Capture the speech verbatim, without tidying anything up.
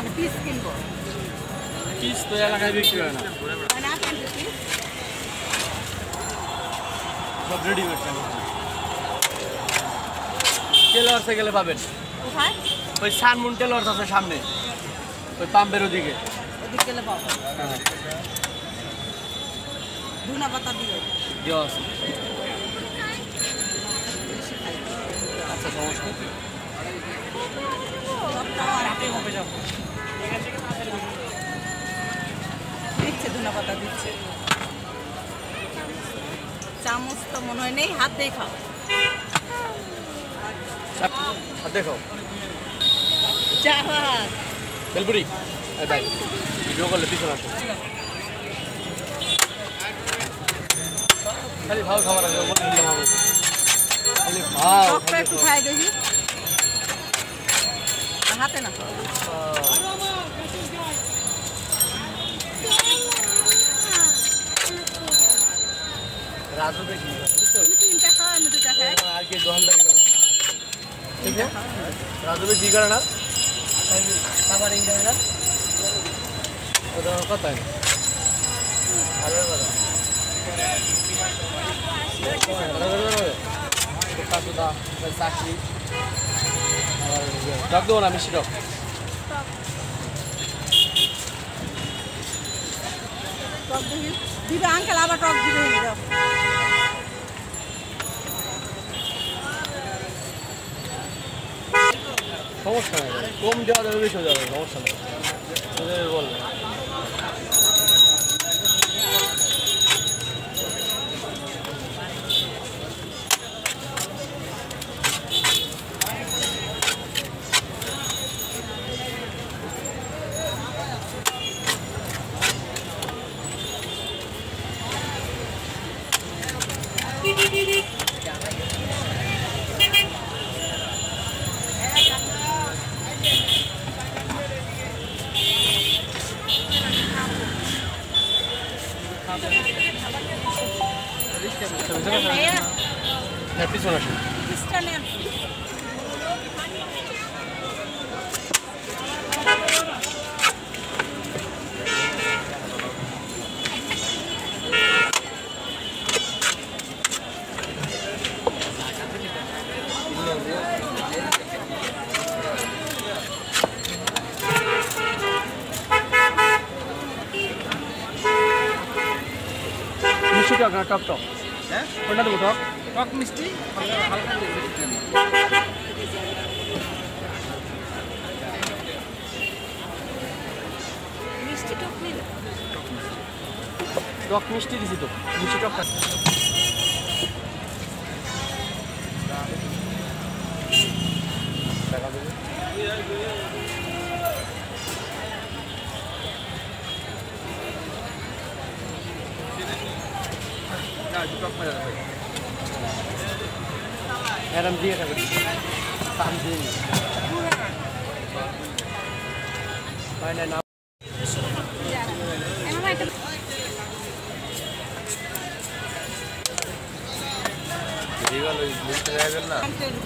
মানে পিস কিনবো পিস তো এলাকায় বিক্রি হয় না মানে আপনি পিস সব রেডিমেড টেলর্সে গেলে পাবেন কোথায় ওই সানমুন টেলর্স আছে সামনে ওই পাম্পের ওদিকে ওদিকে গেলে পাবো হ্যাঁ ধুনা পাতা দিও দেওয়া আছে আচ্ছা সমস্যা দিচ্ছে ধুনা পাতা দিচ্ছে চামচ তো মনে হয় নেই হাত দিয়ে খাও হাত দেখো চাহাত বেলপুরি এই ভাই ভিডিও করলে পিছনে আসো খালি ভাও খাবার আছে বলে দিলাম আমি খালি ভাও টকটা একটু খাই দেখি হাতে না রাজু দেখি তুমি তিনটা খাও আমি দুটা খাই আর কি দোকানদারি করো ঠিক আছে রাজু কি করে না খাবার ইন করে না ওটা কত হয় আরে বাবা সুদা চাকরি টক দেবো না মিষ্টি টক টক দেখি দিবে আঙ্কেল আবার টক দিবে দাও সমস্যা নেই কম দেওয়া যাবে বেশি যাবে সমস্যা নেই বলবে হ্যাঁ পিছনে আসুন মিষ্টি টক না টক টক হ্যাঁ কোনটা দেবো টক টক মিষ্টি মিষ্টি টক নিলে টক মিষ্টি দিছি তো মিষ্টি টক খাচ্ছি টাকা দেবে এরম দিয়ে থাকবে পাম দিয়ে হয় না না না